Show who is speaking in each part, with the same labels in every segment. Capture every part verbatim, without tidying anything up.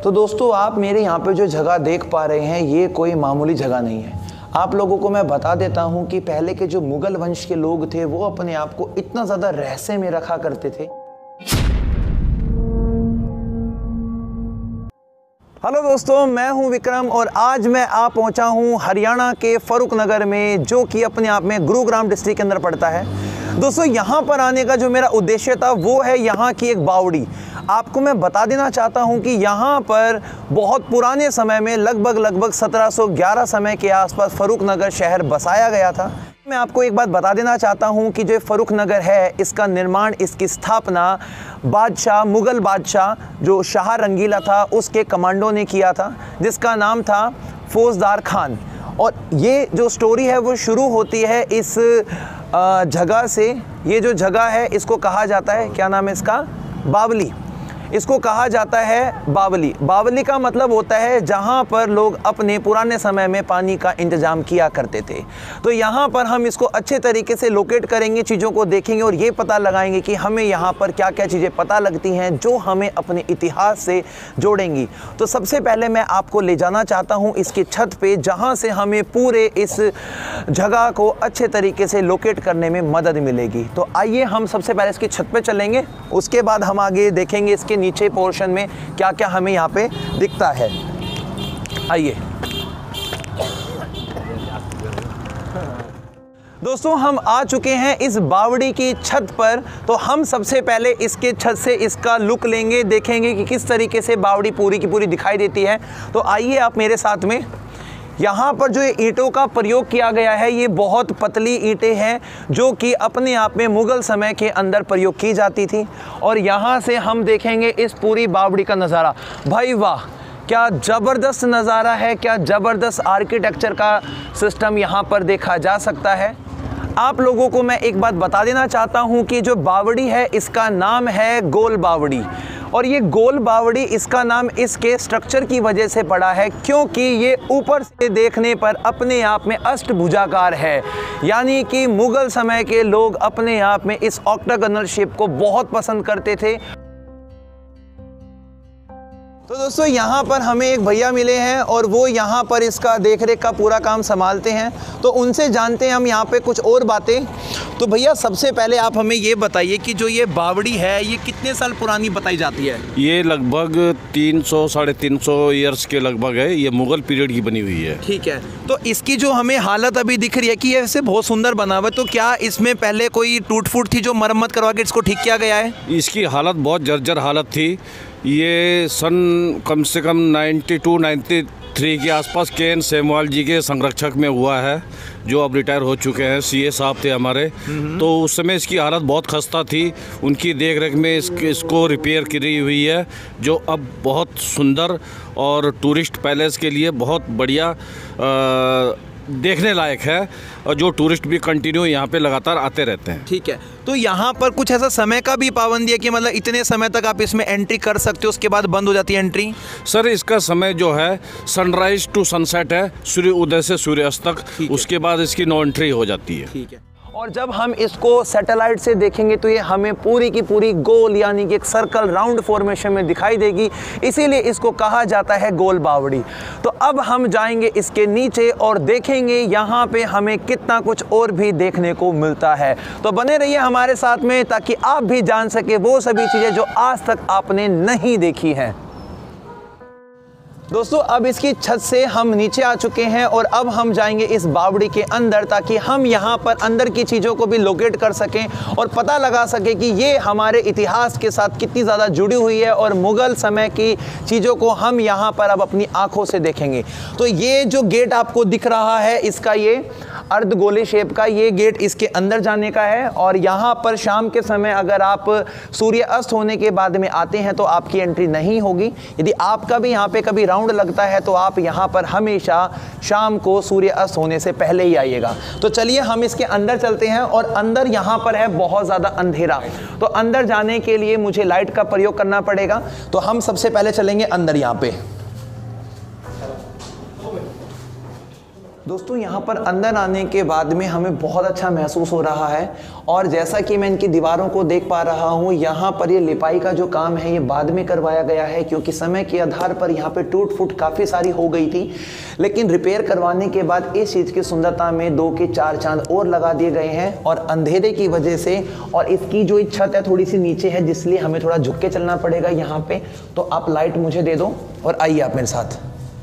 Speaker 1: तो दोस्तों आप मेरे यहाँ पे जो जगह देख पा रहे हैं ये कोई मामूली जगह नहीं है। आप लोगों को मैं बता देता हूँ कि पहले के जो मुगल वंश के लोग थे वो अपने आप को इतना ज़्यादा रहस्य में रखा करते थे। हेलो दोस्तों, मैं हूं विक्रम और आज मैं आ पहुंचा हूं हरियाणा के फरूख नगर में, जो कि अपने आप में गुरुग्राम डिस्ट्रिक्ट के अंदर पड़ता है। दोस्तों यहां पर आने का जो मेरा उद्देश्य था वो है यहां की एक बावड़ी। आपको मैं बता देना चाहता हूं कि यहां पर बहुत पुराने समय में लगभग लगभग सत्रह सौ ग्यारह समय के आसपास फरूख नगर शहर बसाया गया था। मैं आपको एक बात बता देना चाहता हूं कि जो फरूख नगर है इसका निर्माण, इसकी स्थापना बादशाह, मुग़ल बादशाह जो शाह रंगीला था उसके कमांडो ने किया था, जिसका नाम था फौजदार खान। और ये जो स्टोरी है वो शुरू होती है इस जगह से। ये जो जगह है इसको कहा जाता है, क्या नाम है इसका, बावली। इसको कहा जाता है बावली। बावली का मतलब होता है जहाँ पर लोग अपने पुराने समय में पानी का इंतज़ाम किया करते थे। तो यहाँ पर हम इसको अच्छे तरीके से लोकेट करेंगे, चीज़ों को देखेंगे और ये पता लगाएंगे कि हमें यहाँ पर क्या क्या चीज़ें पता लगती हैं जो हमें अपने इतिहास से जोड़ेंगी। तो सबसे पहले मैं आपको ले जाना चाहता हूँ इसकी छत पे, जहाँ से हमें पूरे इस जगह को अच्छे तरीके से लोकेट करने में मदद मिलेगी। तो आइए हम सबसे पहले इसकी छत पर चलेंगे, उसके बाद हम आगे देखेंगे इसके नीचे पोर्शन में क्या क्या हमें यहाँ पे दिखता है। आइए दोस्तों, हम आ चुके हैं इस बावड़ी की छत पर। तो हम सबसे पहले इसके छत से इसका लुक लेंगे, देखेंगे कि किस तरीके से बावड़ी पूरी की पूरी दिखाई देती है। तो आइए आप मेरे साथ में। यहाँ पर जो ईंटों का प्रयोग किया गया है ये बहुत पतली ईंटें हैं जो कि अपने आप में मुग़ल समय के अंदर प्रयोग की जाती थी। और यहाँ से हम देखेंगे इस पूरी बावड़ी का नज़ारा। भाई वाह, क्या ज़बरदस्त नज़ारा है, क्या ज़बरदस्त आर्किटेक्चर का सिस्टम यहाँ पर देखा जा सकता है। आप लोगों को मैं एक बात बता देना चाहता हूँ कि जो बावड़ी है इसका नाम है गोल बावड़ी। और ये गोल बावड़ी, इसका नाम इसके स्ट्रक्चर की वजह से पड़ा है क्योंकि ये ऊपर से देखने पर अपने आप में अष्टभुजाकार है। यानी कि मुग़ल समय के लोग अपने आप में इस ऑक्टागोनल शेप को बहुत पसंद करते थे। तो दोस्तों यहाँ पर हमें एक भैया मिले हैं और वो यहाँ पर इसका देखरेख का पूरा काम संभालते हैं। तो उनसे जानते हैं हम यहाँ पे कुछ और बातें। तो भैया सबसे पहले आप हमें ये बताइए कि जो ये बावड़ी है ये कितने साल पुरानी बताई जाती है?
Speaker 2: ये लगभग तीन सौ साढ़े तीन सौ ईयर्स के लगभग है। ये मुग़ल पीरियड की बनी हुई है। ठीक है।
Speaker 1: तो इसकी जो हमें हालत अभी दिख रही है कि ऐसे बहुत सुंदर बना हुआ है, तो क्या इसमें पहले कोई टूट फूट थी जो मरम्मत करवा के इसको ठीक किया गया है?
Speaker 2: इसकी हालत बहुत जर्जर हालत थी। ये सन कम से कम नाइन्टी टू नाइन्टी थ्री के आसपास के एन सेमवाल जी के संरक्षक में हुआ है, जो अब रिटायर हो चुके हैं। सीए साहब थे हमारे। तो उस समय इसकी हालत बहुत खस्ता थी। उनकी देख रेख में इस, इसको रिपेयर करी हुई है, जो अब बहुत सुंदर और टूरिस्ट पैलेस के लिए बहुत बढ़िया आ, देखने लायक है, और जो टूरिस्ट भी कंटिन्यू यहाँ पे लगातार आते रहते हैं।
Speaker 1: ठीक है। तो यहाँ पर कुछ ऐसा समय का भी पाबंदी है कि मतलब इतने समय तक आप इसमें एंट्री कर सकते हो, उसके बाद बंद हो जाती है एंट्री?
Speaker 2: सर इसका समय जो है सनराइज टू सनसेट है, सूर्य उदय से सूर्यास्त तक, उसके बाद इसकी नो एंट्री हो जाती है।
Speaker 1: ठीक है। और जब हम इसको सैटेलाइट से देखेंगे तो ये हमें पूरी की पूरी गोल यानी कि एक सर्कल राउंड फॉर्मेशन में दिखाई देगी, इसीलिए इसको कहा जाता है गोल बावड़ी। तो अब हम जाएंगे इसके नीचे और देखेंगे यहाँ पे हमें कितना कुछ और भी देखने को मिलता है। तो बने रहिए हमारे साथ में ताकि आप भी जान सके वो सभी चीज़ें जो आज तक आपने नहीं देखी हैं। दोस्तों अब इसकी छत से हम नीचे आ चुके हैं और अब हम जाएंगे इस बावड़ी के अंदर ताकि हम यहाँ पर अंदर की चीज़ों को भी लोकेट कर सकें और पता लगा सकें कि ये हमारे इतिहास के साथ कितनी ज़्यादा जुड़ी हुई है और मुग़ल समय की चीज़ों को हम यहाँ पर अब अपनी आँखों से देखेंगे। तो ये जो गेट आपको दिख रहा है इसका ये अर्धगोले शेप का ये गेट इसके अंदर जाने का है। और यहाँ पर शाम के समय अगर आप सूर्य अस्त होने के बाद में आते हैं तो आपकी एंट्री नहीं होगी। यदि आपका भी यहाँ पे कभी राउंड लगता है तो आप यहाँ पर हमेशा शाम को सूर्य अस्त होने से पहले ही आइएगा। तो चलिए हम इसके अंदर चलते हैं। और अंदर यहाँ पर है बहुत ज़्यादा अंधेरा, तो अंदर जाने के लिए मुझे लाइट का प्रयोग करना पड़ेगा। तो हम सबसे पहले चलेंगे अंदर। यहाँ पे दोस्तों यहाँ पर अंदर आने के बाद में हमें बहुत अच्छा महसूस हो रहा है और जैसा कि मैं इनकी दीवारों को देख पा रहा हूँ, यहाँ पर ये लिपाई का जो काम है ये बाद में करवाया गया है, क्योंकि समय के आधार पर यहाँ पे टूट फूट काफ़ी सारी हो गई थी। लेकिन रिपेयर करवाने के बाद इस चीज़ की सुंदरता में दो के चार चांद और लगा दिए गए हैं। और अंधेरे की वजह से और इसकी जो छत है थोड़ी सी नीचे है, जिसलिए हमें थोड़ा झुक के चलना पड़ेगा यहाँ पे। तो आप लाइट मुझे दे दो और आइए आप मेरे साथ।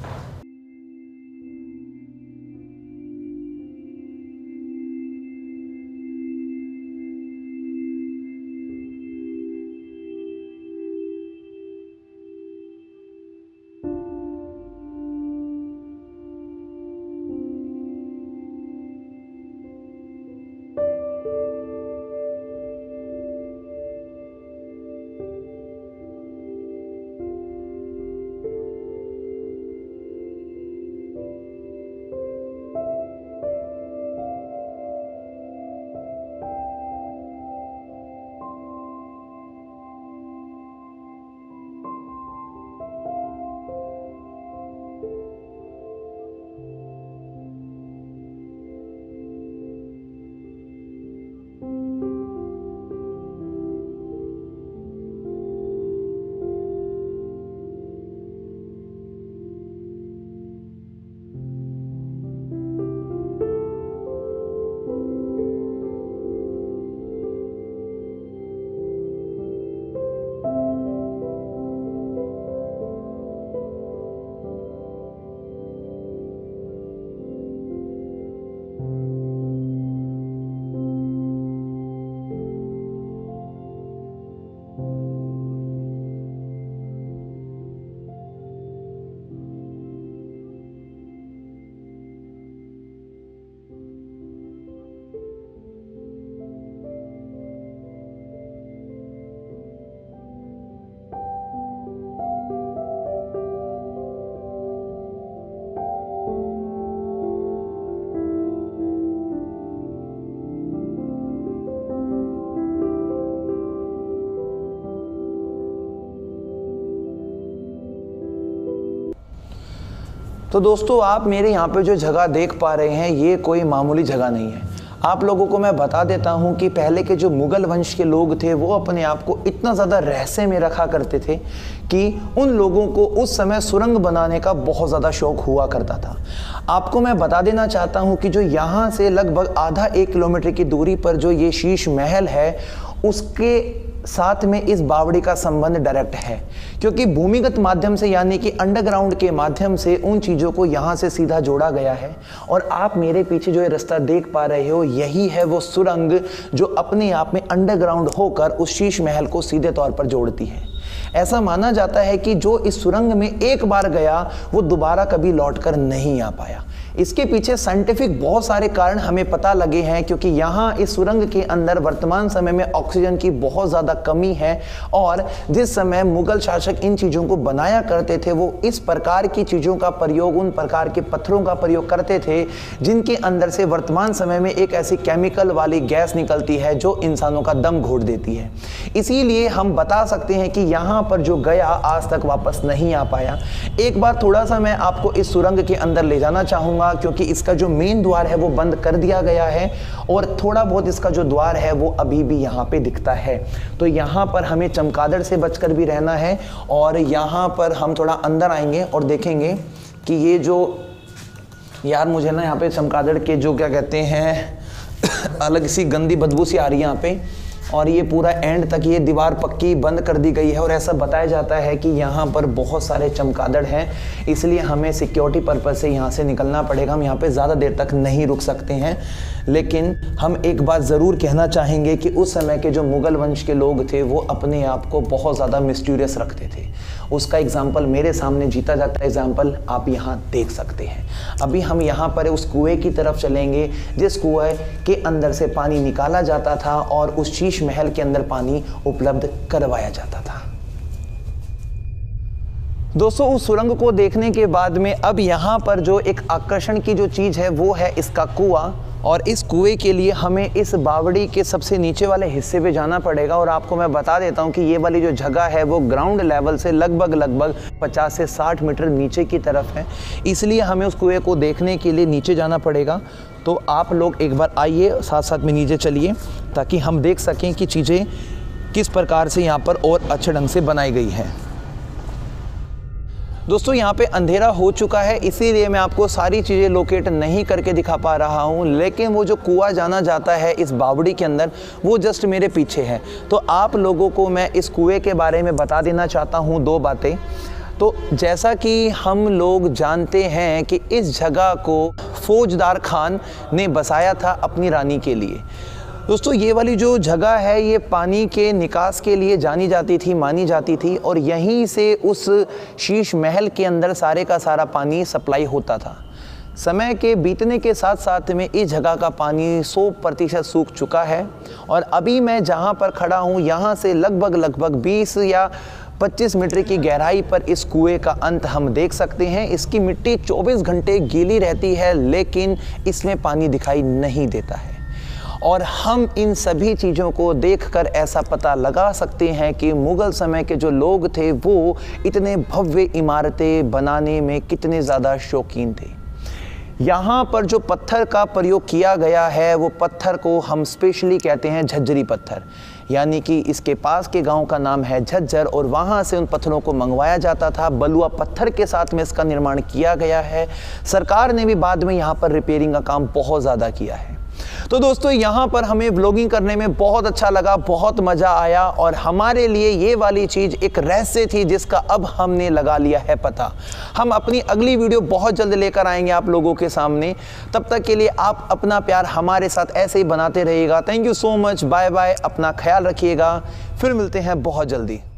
Speaker 1: तो दोस्तों आप मेरे यहाँ पे जो जगह देख पा रहे हैं ये कोई मामूली जगह नहीं है। आप लोगों को मैं बता देता हूँ कि पहले के जो मुगल वंश के लोग थे वो अपने आप को इतना ज़्यादा रहस्य में रखा करते थे कि उन लोगों को उस समय सुरंग बनाने का बहुत ज़्यादा शौक हुआ करता था। आपको मैं बता देना चाहता हूँ कि जो यहाँ से लगभग आधा एक किलोमीटर की दूरी पर जो ये शीश महल है उसके साथ में इस बावड़ी का संबंध डायरेक्ट है, क्योंकि भूमिगत माध्यम से यानी कि अंडरग्राउंड के माध्यम से उन चीज़ों को यहाँ से सीधा जोड़ा गया है। और आप मेरे पीछे जो ये रास्ता देख पा रहे हो यही है वो सुरंग जो अपने आप में अंडरग्राउंड होकर उस शीश महल को सीधे तौर पर जोड़ती है। ऐसा माना जाता है कि जो इस सुरंग में एक बार गया वो दोबारा कभी लौटकर नहीं आ पाया। इसके पीछे साइंटिफिक बहुत सारे कारण हमें पता लगे हैं, क्योंकि यहाँ इस सुरंग के अंदर वर्तमान समय में ऑक्सीजन की बहुत ज़्यादा कमी है और जिस समय मुगल शासक इन चीज़ों को बनाया करते थे वो इस प्रकार की चीज़ों का प्रयोग, उन प्रकार के पत्थरों का प्रयोग करते थे जिनके अंदर से वर्तमान समय में एक ऐसी केमिकल वाली गैस निकलती है जो इंसानों का दम घोट देती है। इसीलिए हम बता सकते हैं कि यहाँ पर जो गया आज तक वापस नहीं आ पाया। एक बार थोड़ा सा मैं आपको इस सुरंग के अंदर ले जाना चाहूँगा, क्योंकि इसका जो मेन द्वार है वो बंद कर दिया गया है और थोड़ा बहुत इसका जो द्वार है वो अभी भी यहाँ पे दिखता है। तो यहाँ पर हमें चमगादड़ से बचकर भी रहना है और यहाँ पर हम थोड़ा अंदर आएंगे और देखेंगे कि ये जो यार मुझे ना यहाँ पे चमगादड़ के जो क्या कहते हैं अलग सी गंदी बदबू सी आ रही है यहाँ पे, और ये पूरा एंड तक ये दीवार पक्की बंद कर दी गई है। और ऐसा बताया जाता है कि यहाँ पर बहुत सारे चमगादड़ हैं, इसलिए हमें सिक्योरिटी पर्पज़ से यहाँ से निकलना पड़ेगा। हम यहाँ पे ज़्यादा देर तक नहीं रुक सकते हैं। लेकिन हम एक बात ज़रूर कहना चाहेंगे कि उस समय के जो मुग़ल वंश के लोग थे वो अपने आप को बहुत ज़्यादा मिस्टीरियस रखते थे। उसका एग्जाम्पल मेरे सामने जीता जाता एग्जाम्पल आप यहाँ देख सकते हैं। अभी हम यहाँ पर उस कुएँ की तरफ चलेंगे जिस कुएँ के अंदर से पानी निकाला जाता था और उस शीश महल के अंदर पानी उपलब्ध करवाया जाता था। दोस्तों उस सुरंग को देखने के बाद में अब यहाँ पर जो एक आकर्षण की जो चीज़ है वो है इसका कुआं। और इस कुएं के लिए हमें इस बावड़ी के सबसे नीचे वाले हिस्से पे जाना पड़ेगा। और आपको मैं बता देता हूँ कि ये वाली जो जगह है वो ग्राउंड लेवल से लगभग लगभग पचास से साठ मीटर नीचे की तरफ है, इसलिए हमें उस कुएं को देखने के लिए नीचे जाना पड़ेगा। तो आप लोग एक बार आइए, साथ साथ में नीचे चलिए, ताकि हम देख सकें कि चीज़ें किस प्रकार से यहाँ पर और अच्छे ढंग से बनाई गई हैं। दोस्तों यहाँ पे अंधेरा हो चुका है, इसीलिए मैं आपको सारी चीज़ें लोकेट नहीं करके दिखा पा रहा हूँ, लेकिन वो जो कुआं जाना जाता है इस बावड़ी के अंदर वो जस्ट मेरे पीछे है। तो आप लोगों को मैं इस कुएं के बारे में बता देना चाहता हूँ दो बातें। तो जैसा कि हम लोग जानते हैं कि इस जगह को फौजदार खान ने बसाया था अपनी रानी के लिए। दोस्तों ये वाली जो जगह है ये पानी के निकास के लिए जानी जाती थी, मानी जाती थी, और यहीं से उस शीश महल के अंदर सारे का सारा पानी सप्लाई होता था। समय के बीतने के साथ साथ में इस जगह का पानी सौ प्रतिशत सूख चुका है, और अभी मैं जहाँ पर खड़ा हूँ यहाँ से लगभग लगभग बीस या पच्चीस मीटर की गहराई पर इस कुएं का अंत हम देख सकते हैं। इसकी मिट्टी चौबीस घंटे गीली रहती है, लेकिन इसमें पानी दिखाई नहीं देता है। और हम इन सभी चीज़ों को देखकर ऐसा पता लगा सकते हैं कि मुग़ल समय के जो लोग थे वो इतने भव्य इमारतें बनाने में कितने ज़्यादा शौकीन थे। यहाँ पर जो पत्थर का प्रयोग किया गया है वो पत्थर को हम स्पेशली कहते हैं झज्जरी पत्थर, यानी कि इसके पास के गांव का नाम है झज्जर, और वहाँ से उन पत्थरों को मंगवाया जाता था। बलुआ पत्थर के साथ में इसका निर्माण किया गया है। सरकार ने भी बाद में यहाँ पर रिपेयरिंग का काम बहुत ज़्यादा किया है। तो दोस्तों यहाँ पर हमें व्लॉगिंग करने में बहुत अच्छा लगा, बहुत मज़ा आया, और हमारे लिए ये वाली चीज़ एक रहस्य थी जिसका अब हमने लगा लिया है पता। हम अपनी अगली वीडियो बहुत जल्द लेकर आएंगे आप लोगों के सामने। तब तक के लिए आप अपना प्यार हमारे साथ ऐसे ही बनाते रहिएगा। Thank you so much, bye bye, अपना ख्याल रखिएगा, फिर मिलते हैं बहुत जल्दी।